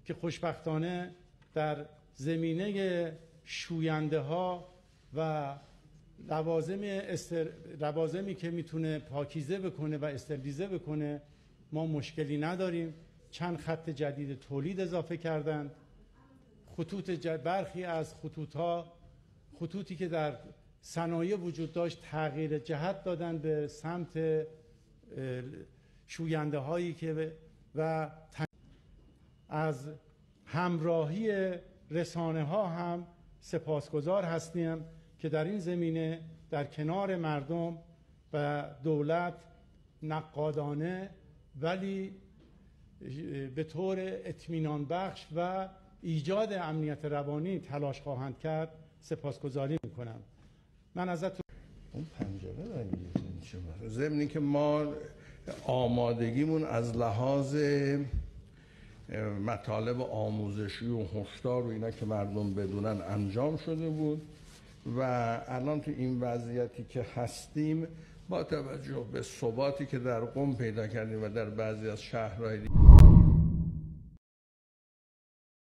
که خوشبختانه در زمینه شوینده ها و لوازمی که میتونه پاکیزه بکنه و استریلیزه بکنه ما مشکلی نداریم. چند خط جدید تولید اضافه کردند. برخی از خطوطی که در صنایع وجود داشت تغییر جهت دادن به سمت شوینده هایی که و از همراهی رسانه ها هم سپاسگزار هستیم که در این زمینه در کنار مردم و دولت نقادانه ولی به طور اطمینان بخش و ایجاد امنیت روانی تلاش خواهند کرد. سپاسگزاری میکنم. من ازتون اون پنجره دیگه ضمن که ما آمادگیمون از لحاظ مطالب آموزشی و هشدار و اینا که مردم بدونن انجام شده بود و الان تو این وضعیتی که هستیم با توجه به ثباتی که در قم پیدا کردیم و در بعضی از شهرهای دیگه